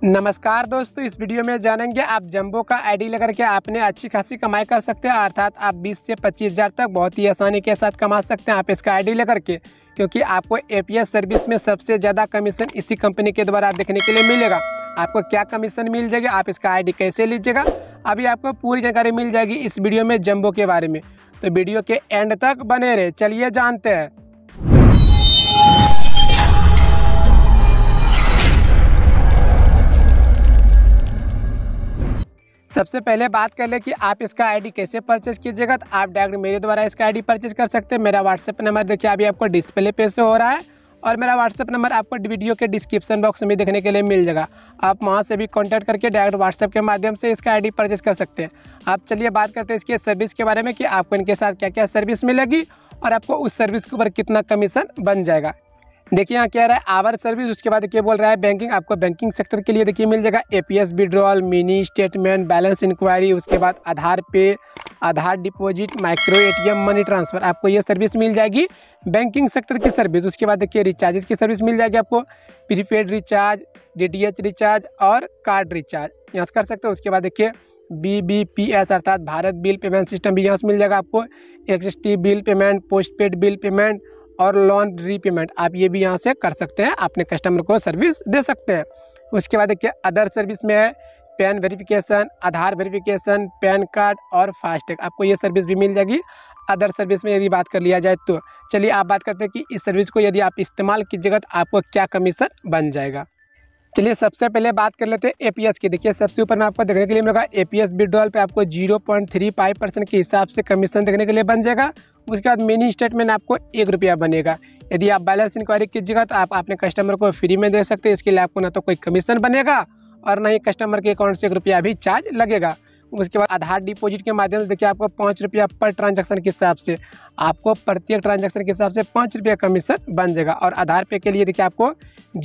नमस्कार दोस्तों, इस वीडियो में जानेंगे आप जंबो का आईडी लेकर के आपने अच्छी खासी कमाई कर सकते हैं। अर्थात आप 20 से 25 हज़ार तक बहुत ही आसानी के साथ कमा सकते हैं आप इसका आईडी लेकर के, क्योंकि आपको एपीएस सर्विस में सबसे ज़्यादा कमीशन इसी कंपनी के द्वारा देखने के लिए मिलेगा। आपको क्या कमीशन मिल जाएगी, आप इसका आईडी कैसे लीजिएगा, अभी आपको पूरी जानकारी मिल जाएगी इस वीडियो में जंबो के बारे में। तो वीडियो के एंड तक बने रहे, चलिए जानते हैं। सबसे पहले बात कर ले कि आप इसका आईडी कैसे परचेज कीजिएगा। तो आप डायरेक्ट मेरे द्वारा इसका आईडी परचेज कर सकते हैं। मेरा व्हाट्सएप नंबर देखिए अभी आपको डिस्प्ले पे से हो रहा है, और मेरा व्हाट्सएप नंबर आपको वीडियो के डिस्क्रिप्शन बॉक्स में देखने के लिए मिल जाएगा। आप वहां से भी कांटेक्ट करके डायरेक्ट व्हाट्सएप के माध्यम से इसका आईडी परचेज कर सकते हैं। आप चलिए बात करते हैं इसके सर्विस के बारे में कि आपको इनके साथ क्या क्या सर्विस मिलेगी और आपको उस सर्विस के ऊपर कितना कमीशन बन जाएगा। देखिए यहाँ क्या रहा है, आवर सर्विस, उसके बाद देखिए बोल रहा है बैंकिंग। आपको बैंकिंग सेक्टर के लिए देखिए मिल जाएगा APS withdrawal, mini statement, balance inquiry, उसके बाद Aadhaar pay, Aadhaar deposit, micro ATM, money transfer, आपको ये सर्विस मिल जाएगी बैंकिंग सेक्टर की सर्विस। उसके बाद देखिए रिचार्जेस की सर्विस मिल जाएगी आपको, प्रीपेड रिचार्ज, डीटीएच रिचार्ज और कार्ड रिचार्ज यहाँ से कर सकते हो। उसके बाद देखिए बीबीपीएस अर्थात भारत बिल पेमेंट सिस्टम भी यहाँ से मिल जाएगा आपको, XT bill payment, postpaid bill payment और लोन रीपेमेंट, आप ये भी यहाँ से कर सकते हैं, अपने कस्टमर को सर्विस दे सकते हैं। उसके बाद देखिए अदर सर्विस में है PAN verification, Aadhaar verification, PAN card और फास्टैग, आपको ये सर्विस भी मिल जाएगी अदर सर्विस में यदि बात कर लिया जाए तो। चलिए आप बात करते हैं कि इस सर्विस को यदि आप इस्तेमाल कीजिएगा तो आपको क्या कमीशन बन जाएगा। चलिए सबसे पहले बात कर लेते हैं एपीएस की। देखिए सबसे ऊपर में आपको देखने के लिए मिलेगा एपीएस विड्रॉल पे आपको 0.35% के हिसाब से कमीशन देखने के लिए बन जाएगा। उसके बाद मिनी स्टेटमेंट आपको 1 रुपया बनेगा। यदि आप बैलेंस इंक्वायरी कीजिएगा तो आप अपने कस्टमर को फ्री में दे सकते हैं। इसके लिए आपको ना तो कोई कमीशन बनेगा और ना ही कस्टमर के अकाउंट से 1 रुपया भी चार्ज लगेगा। उसके बाद आधार डिपॉजिट के माध्यम से देखिए आपको 5 रुपया पर ट्रांजैक्शन के हिसाब से, आपको प्रत्येक ट्रांजैक्शन के हिसाब से 5 रुपया कमीशन बन जाएगा। और आधार पे के लिए देखिए आपको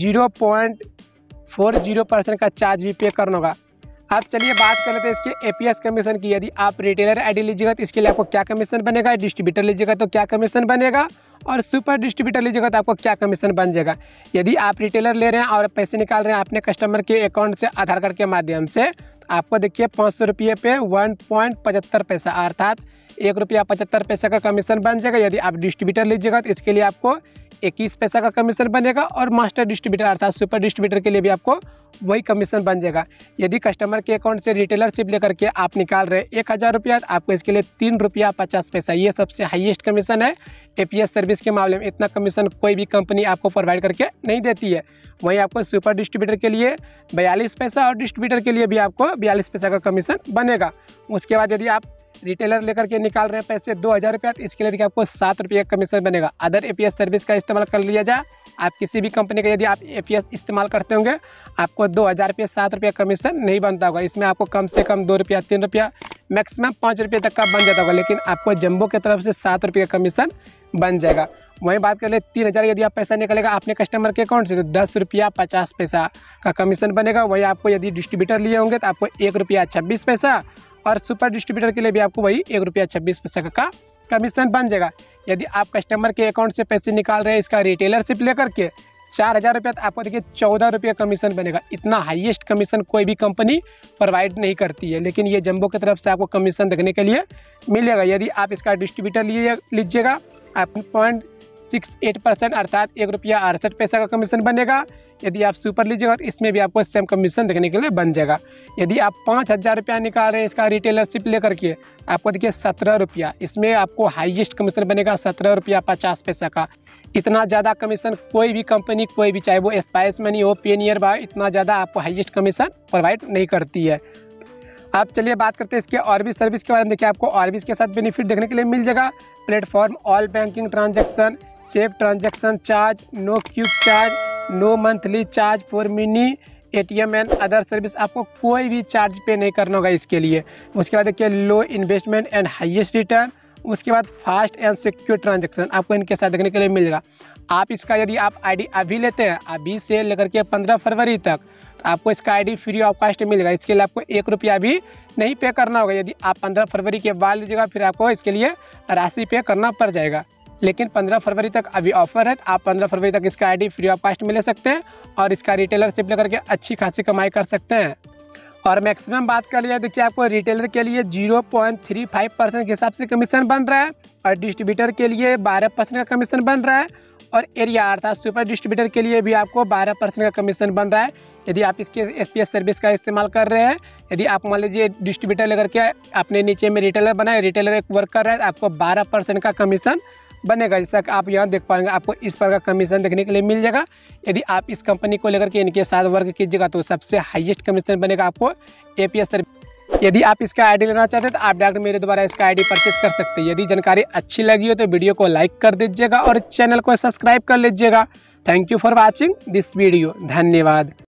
0.40% का चार्ज भी पे करना होगा। अब चलिए बात कर लेते हैं इसके एपीएस कमीशन की। यदि आप रिटेलर आईडी लीजिएगा तो इसके लिए आपको क्या कमीशन बनेगा, डिस्ट्रीब्यूटर लीजिएगा तो क्या कमीशन बनेगा, और सुपर डिस्ट्रीब्यूटर लीजिएगा तो आपको क्या कमीशन बन जाएगा। यदि आप रिटेलर ले रहे हैं और पैसे निकाल रहे हैं अपने कस्टमर के अकाउंट से आधार कार्ड के माध्यम से, तो आपको देखिए 500 रुपये पे 1.75 पैसा अर्थात 1 रुपया 75 पैसा का कमीशन बन जाएगा। यदि आप डिस्ट्रीब्यूटर लीजिएगा तो इसके लिए आपको 21 पैसा का कमीशन बनेगा, और मास्टर डिस्ट्रीब्यूटर अर्थात सुपर डिस्ट्रीब्यूटर के लिए भी आपको वही कमीशन बन जाएगा। यदि कस्टमर के अकाउंट से रिटेलरशिप लेकर के आप निकाल रहे 1000 रुपया, तो आपको इसके लिए 3 रुपया 50 पैसा, ये सबसे हाईएस्ट कमीशन है एपीएस सर्विस के मामले में। इतना कमीशन कोई भी कंपनी आपको प्रोवाइड करके नहीं देती है। वहीं आपको सुपर डिस्ट्रीब्यूटर के लिए 42 पैसा और डिस्ट्रीब्यूटर के लिए भी आपको 42 पैसा का कमीशन बनेगा। उसके बाद यदि आप रिटेलर लेकर के निकाल रहे हैं पैसे 2000 रुपया, तो इसके लिए देखिए आपको 7 रुपये का कमीशन बनेगा। अदर एपीएस सर्विस का इस्तेमाल कर लिया जाए, आप किसी भी कंपनी का यदि आप एपीएस इस्तेमाल करते होंगे, आपको 2000 रुपये 7 रुपये कमीशन नहीं बनता होगा। इसमें आपको कम से कम 2 रुपया 3 रुपया मैक्सिमम 5 रुपये तक का बन जाता होगा, लेकिन आपको जंबो की तरफ से 7 रुपये का कमीशन बन जाएगा। वहीं बात कर ले 3000 यदि आप पैसा निकलेगा अपने कस्टमर के अकाउंट से, तो 10 रुपया 50 पैसा का कमीशन बनेगा। वहीं आपको यदि डिस्ट्रीब्यूटर लिए होंगे तो आपको 1 रुपया 26 पैसा, और सुपर डिस्ट्रीब्यूटर के लिए भी आपको वही 1 रुपया 26 पैसा का कमीशन बन जाएगा। यदि आप कस्टमर के अकाउंट से पैसे निकाल रहे हैं इसका रिटेलरशिप लेकर के 4000 रुपया, तो आपको देखिए 14 रुपया कमीशन बनेगा। इतना हाईएस्ट कमीशन कोई भी कंपनी प्रोवाइड नहीं करती है, लेकिन ये जंबो की तरफ से आपको कमीशन देखने के लिए मिलेगा। यदि आप इसका डिस्ट्रीब्यूटर लीजिएगा आप 0.68% अर्थात 1 रुपया 68 पैसा का कमीशन बनेगा। यदि आप सुपर लीजिएगा तो इसमें भी आपको सेम कमीशन देखने के लिए बन जाएगा। यदि आप 5000 रुपया निकाल रहे हैं इसका रिटेलरशिप लेकर के, आपको देखिए 17 रुपया, इसमें आपको हाईएस्ट कमीशन बनेगा 17 रुपया 50 पैसा का। इतना ज़्यादा कमीशन कोई भी कंपनी, कोई भी, चाहे वो स्पाइस मनी हो, पेनियर बा, इतना ज़्यादा आपको हाईएस्ट कमीशन प्रोवाइड नहीं करती है। अब चलिए बात करते हैं इसके और भी सर्विस के बारे में। देखिए आपको और भी इसके साथ बेनिफिट देखने के लिए मिल जाएगा। Platform all banking transaction, safe transaction charge, no cube charge, no monthly charge for mini ATM and other service, आपको कोई भी चार्ज पे नहीं करना होगा इसके लिए। उसके बाद देखिए लो इन्वेस्टमेंट एंड हाईएस्ट रिटर्न, उसके बाद फास्ट एंड सिक्योर ट्रांजैक्शन आपको इनके साथ देखने के लिए मिल जाएगा। आप इसका यदि आप आईडी अभी लेते हैं, अभी से लेकर के 15 फरवरी तक, तो आपको इसका आईडी फ्री ऑफ कॉस्ट मिलेगा। इसके लिए आपको 1 रुपया भी नहीं पे करना होगा। यदि आप 15 फरवरी के बाद लीजिएगा फिर आपको इसके लिए राशि पे करना पड़ जाएगा। लेकिन 15 फरवरी तक अभी ऑफर है, तो आप 15 फरवरी तक इसका आईडी फ्री ऑफ कॉस्ट में ले सकते हैं और इसका रिटेलरशिप लेकर के अच्छी खासी कमाई कर सकते हैं। और मैक्सिमम बात कर लिया, देखिए आपको रिटेलर के लिए 0.35% के हिसाब से कमीशन बन रहा है और डिस्ट्रीब्यूटर के लिए 12% का कमीशन बन रहा है और एरिया अर्थात सुपर डिस्ट्रीब्यूटर के लिए भी आपको 12% का कमीशन बन रहा है यदि आप इसके SPS सर्विस का इस्तेमाल कर रहे हैं। यदि आप मान लीजिए डिस्ट्रीब्यूटर लेकर के अपने नीचे में रिटेलर बनाए, रिटेलर एक वर्क कर रहा है, तो आपको 12% का कमीशन बनेगा। जैसा कि आप यहाँ देख पाएंगे, आपको इस पर का कमीशन देखने के लिए मिल जाएगा। यदि आप इस कंपनी को लेकर के इनके साथ वर्क कीजिएगा तो सबसे हाईएस्ट कमीशन बनेगा आपको APS सर्विस। यदि आप इसका आईडी लेना चाहते हैं तो आप डायरेक्ट मेरे द्वारा इसका आईडी परचेज कर सकते हैं। यदि जानकारी अच्छी लगी हो तो वीडियो को लाइक कर दीजिएगा और चैनल को सब्सक्राइब कर लीजिएगा। Thank you for watching this video. धन्यवाद।